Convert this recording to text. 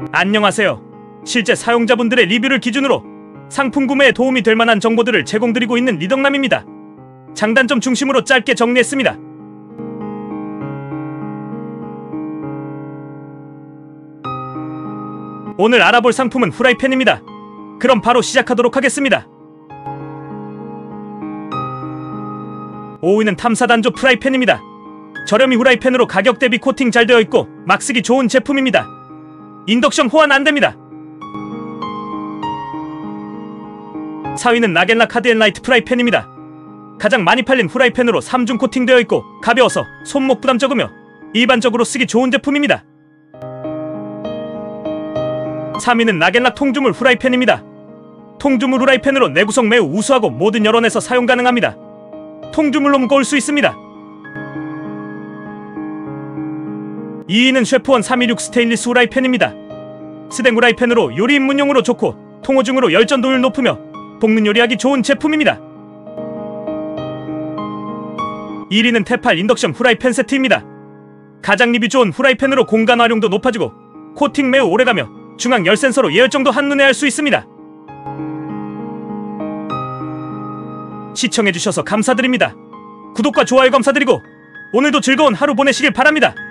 안녕하세요. 실제 사용자분들의 리뷰를 기준으로 상품 구매에 도움이 될 만한 정보들을 제공드리고 있는 리덕남입니다. 장단점 중심으로 짧게 정리했습니다. 오늘 알아볼 상품은 후라이팬입니다. 그럼 바로 시작하도록 하겠습니다. 5위는 탐사단조 프라이팬입니다. 저렴이 후라이팬으로 가격 대비 코팅 잘 되어 있고 막 쓰기 좋은 제품입니다. 인덕션 호환 안됩니다. 4위는 나겐락 하드앤라이트 프라이팬입니다. 가장 많이 팔린 후라이팬으로 3중 코팅되어 있고 가벼워서 손목 부담 적으며 일반적으로 쓰기 좋은 제품입니다. 3위는 나겐락 통주물 후라이팬입니다. 통주물 후라이팬으로 내구성 매우 우수하고 모든 여론에서 사용 가능합니다. 통주물로 무거울 수 있습니다. 2위는 셰프원 326 스테인리스 후라이팬입니다. 스댕 후라이팬으로 요리 입문용으로 좋고 통호 중으로 열전도율 높으며 볶는 요리하기 좋은 제품입니다. 1위는 테팔 인덕션 후라이팬 세트입니다. 가장 리뷰 좋은 후라이팬으로 공간 활용도 높아지고 코팅 매우 오래가며 중앙 열 센서로 예열정도 한눈에 알 수 있습니다. 시청해주셔서 감사드립니다. 구독과 좋아요 감사드리고 오늘도 즐거운 하루 보내시길 바랍니다.